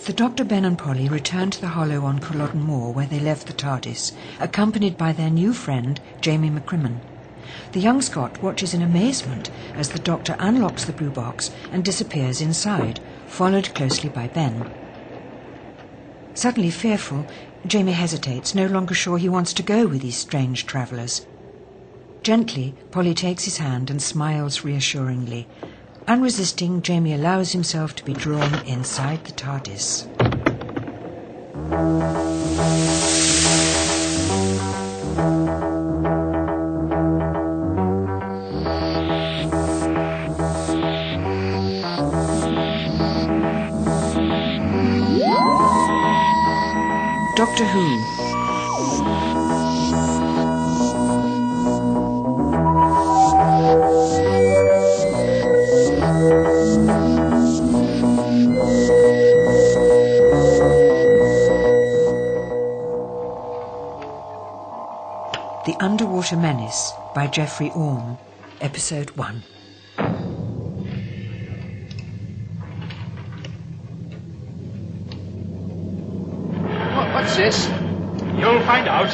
The Doctor, Ben and Polly return to the Hollow on Culloden Moor where they left the TARDIS, accompanied by their new friend, Jamie McCrimmon. The young Scot watches in amazement as the Doctor unlocks the blue box and disappears inside, followed closely by Ben. Suddenly fearful, Jamie hesitates, no longer sure he wants to go with these strange travellers. Gently, Polly takes his hand and smiles reassuringly. Unresisting, Jamie allows himself to be drawn inside the TARDIS. Doctor Who. The Underwater Menace by Geoffrey Orme, Episode 1. What's this? You'll find out.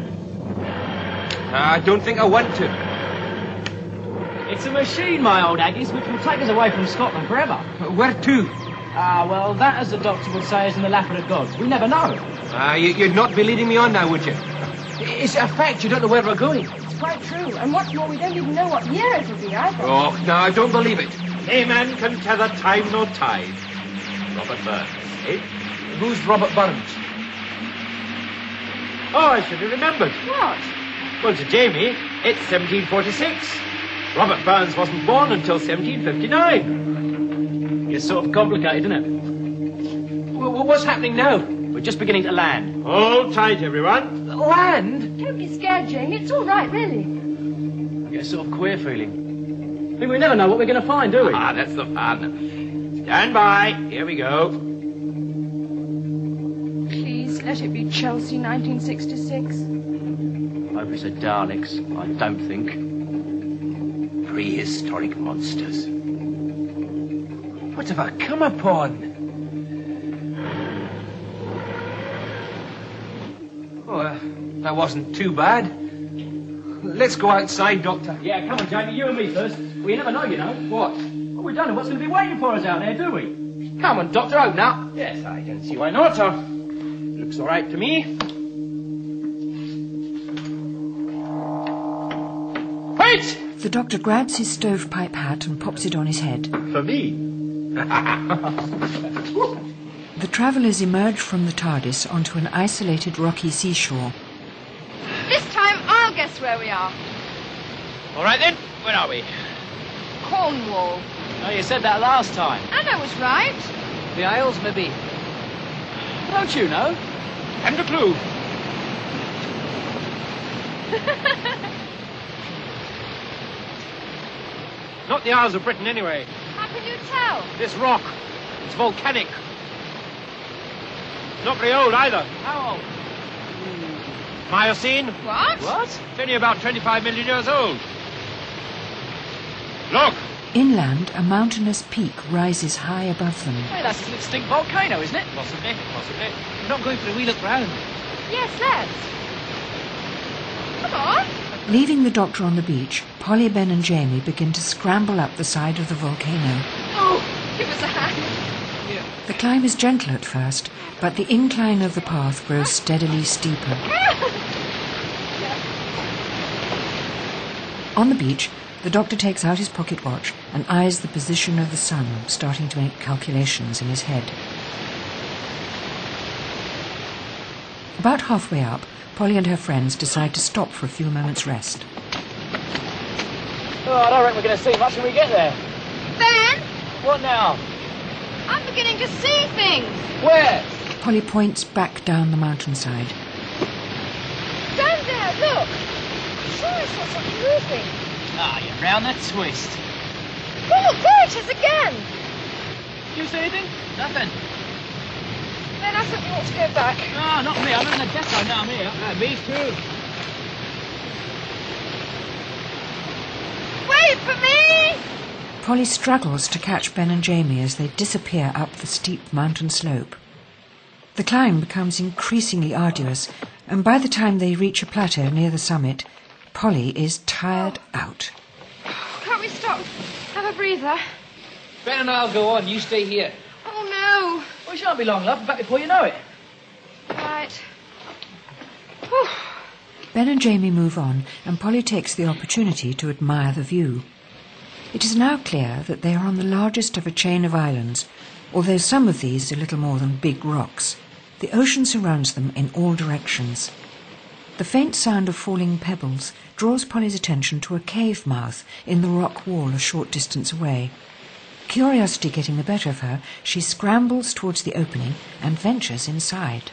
I don't think I want to. It's a machine, my old Aggies, which will take us away from Scotland forever. Where to? Well, that, as the Doctor would say, is in the lap of the gods. We never know. You'd not be leading me on now, would you? Is it a fact you don't know where we're going? It's quite true, and what's more, we don't even know what year it'll be either. Oh, no, I don't believe it. No man can tether time nor tide. Robert Burns, eh? Who's Robert Burns? Oh, I should have remembered. What? Well, to Jamie, it's 1746. Robert Burns wasn't born until 1759. It's sort of complicated, isn't it? Well, what's happening now? We're just beginning to land. Hold tight, everyone. Land? Don't be scared, Jamie. It's all right, really. I get a sort of queer feeling. I mean, we never know what we're going to find, do we? That's the fun. Stand by. Here we go. Please, let it be Chelsea, 1966. I hope it's a Daleks. I don't think. Prehistoric monsters. What have I come upon? Oh, that wasn't too bad. Let's go outside, Doctor. Yeah, come on, Jamie, you and me first. Well, you never know, you know. What? Well, we don't know what's going to be waiting for us out there, do we? Come on, Doctor, open up. Yes, I can see why not. Looks all right to me. Wait! The Doctor grabs his stovepipe hat and pops it on his head. For me. The travellers emerge from the TARDIS onto an isolated rocky seashore. This time I'll guess where we are. All right, then. Where are we? Cornwall. Oh, you said that last time. And I was right. The Isles, maybe. Don't you know? Haven't a clue. Not the Isles of Britain, anyway. How can you tell? This rock. It's volcanic. Not very old, either. How old? Miocene. What? What? It's only about 25 million years old. Look. Inland, a mountainous peak rises high above them. Hey, that's an extinct volcano, isn't it? Possibly. We're not going for a wee look round. Yes, let's. Come on. Leaving the Doctor on the beach, Polly, Ben and Jamie begin to scramble up the side of the volcano. Oh, give us a hand. The climb is gentle at first, but the incline of the path grows steadily steeper. On the beach, the Doctor takes out his pocket watch and eyes the position of the sun, starting to make calculations in his head. About halfway up, Polly and her friends decide to stop for a few moments' rest. Oh, I don't reckon we're going to see much when we get there. Ben, What now? I'm beginning to see things. Where? Polly points back down the mountainside. Down there, look. I'm sure I saw something moving. Ah, you're round the twist. Oh, there it is again. You see anything? Nothing. Ben, I think we ought to go back. No, not me. I'm in the depot now. I'm here. Me too. Wait for me! Polly struggles to catch Ben and Jamie as they disappear up the steep mountain slope. The climb becomes increasingly arduous, and by the time they reach a plateau near the summit, Polly is tired out. Can't we stop? Have a breather? Ben and I'll go on. You stay here. Oh, no. Well, it shan't be long, love. Back before you know it. Right. Whew. Ben and Jamie move on, and Polly takes the opportunity to admire the view. It is now clear that they are on the largest of a chain of islands, although some of these are little more than big rocks. The ocean surrounds them in all directions. The faint sound of falling pebbles draws Polly's attention to a cave mouth in the rock wall a short distance away. Curiosity getting the better of her, she scrambles towards the opening and ventures inside.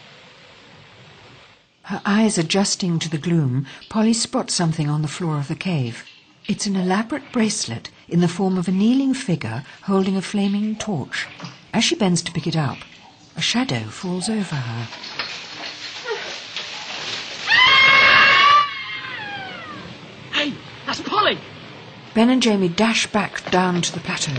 Her eyes adjusting to the gloom, Polly spots something on the floor of the cave. It's an elaborate bracelet in the form of a kneeling figure holding a flaming torch. As she bends to pick it up, a shadow falls over her. Hey, that's Polly! Ben and Jamie dash back down to the plateau.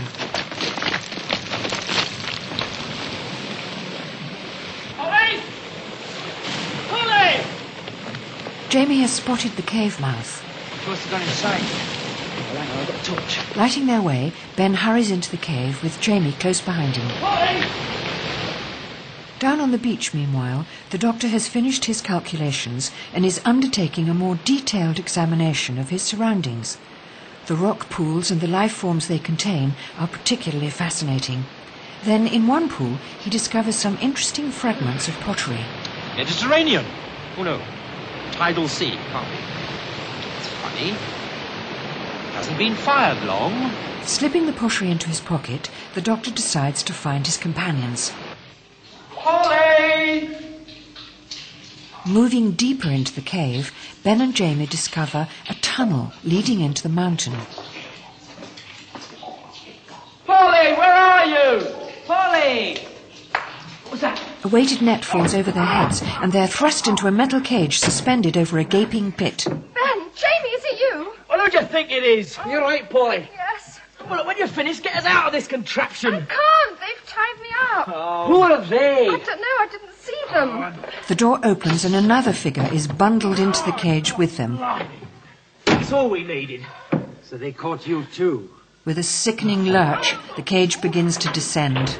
Polly! Polly! Jamie has spotted the cave mouth. She must have gone inside. Well, hang on, I've got a torch. Lighting their way, Ben hurries into the cave with Jamie close behind him. Polly! Down on the beach, meanwhile, the doctor has finished his calculations and is undertaking a more detailed examination of his surroundings. The rock pools and the life forms they contain are particularly fascinating. Then, in one pool, he discovers some interesting fragments of pottery. Mediterranean. Oh, no. Tidal sea. Can't be. It's funny. It hasn't been fired long. Slipping the pottery into his pocket, the doctor decides to find his companions. Polly! Moving deeper into the cave, Ben and Jamie discover a tunnel leading into the mountain. Polly, where are you? Polly! What's that? A weighted net falls over their heads, and they are thrust into a metal cage suspended over a gaping pit. Ben, Jamie, is it you? Well, who do you think it is? You're right, Polly. Yes. Well, when you're finished, get us out of this contraption. I can't. They've tied me up. Who are they? I don't know. I didn't see them. The door opens and another figure is bundled into the cage with them. That's all we needed. So they caught you too. With a sickening lurch, the cage begins to descend.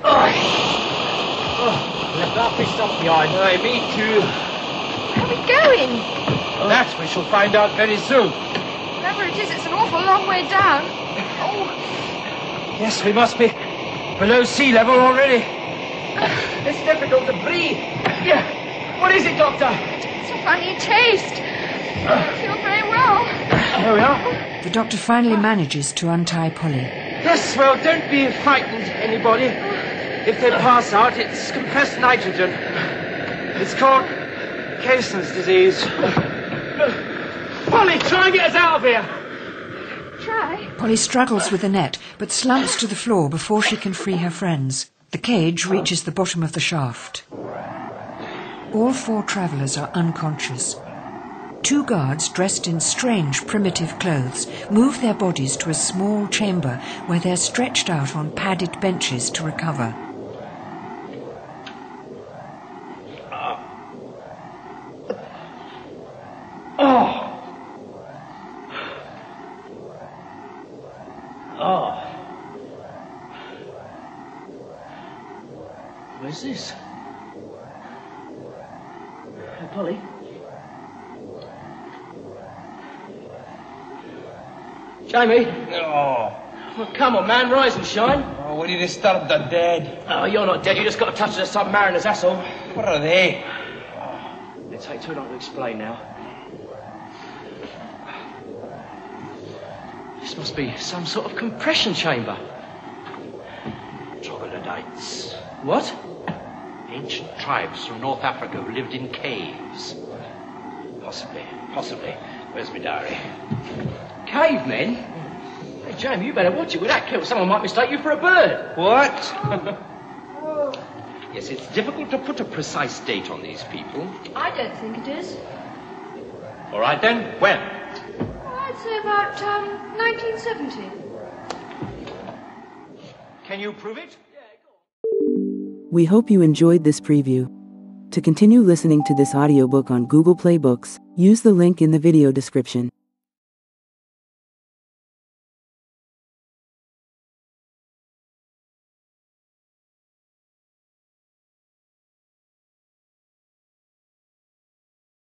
That fish up behind. Aye, me too. Where are we going? That we shall find out very soon. Wherever it is, it's an awful long way down. Oh, Yes, we must be below sea level already. It's difficult to breathe. Yeah. What is it, Doctor? it's a funny taste. I don't feel very well. Here we are. The doctor finally manages to untie Polly. Yes, well, don't be frightened, anybody. If they pass out, it's compressed nitrogen. It's called Cason's disease. Polly, try and get us out of here. Try. Polly struggles with the net, but slumps to the floor before she can free her friends. The cage reaches the bottom of the shaft. All four travellers are unconscious. Two guards, dressed in strange primitive clothes, move their bodies to a small chamber where they're stretched out on padded benches to recover. Where's this? Hey, Polly. Jamie? Oh, Well, come on, man, rise and shine. we need to disturb the dead. Oh, you're not dead, you just got a touch of the submariners, that's all. What are they? It'll take too long to explain now. This must be some sort of compression chamber. Troglodytes. What? Ancient tribes from North Africa who lived in caves. Possibly. Where's my diary? Cavemen? Hey, Jamie, you better watch it with that kill. Someone might mistake you for a bird. What? Yes, it's difficult to put a precise date on these people. I don't think it is. All right, then. When? I'd say about 1970. Can you prove it? We hope you enjoyed this preview. To continue listening to this audiobook on Google Play Books, use the link in the video description.